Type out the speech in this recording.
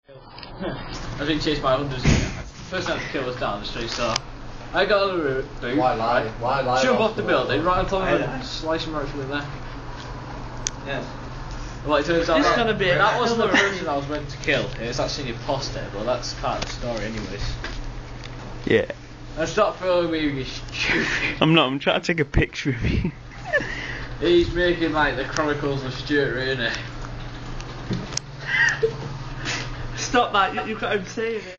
I was being chased by hundreds. First time to kill was down the street, so I got on the boot. Why lie? Why lie? Jump off the building, right on top of him, slice him right through the neck. Yes. Well, it turns out that wasn't the killer. person I was meant to kill. It's actually an imposter, but that's part of the story, anyways. Yeah. And stop filming me, you stupid. I'm not. I'm trying to take a picture of you. He's making like the Chronicles of Stuart Rayner. Stop that, you can't say it.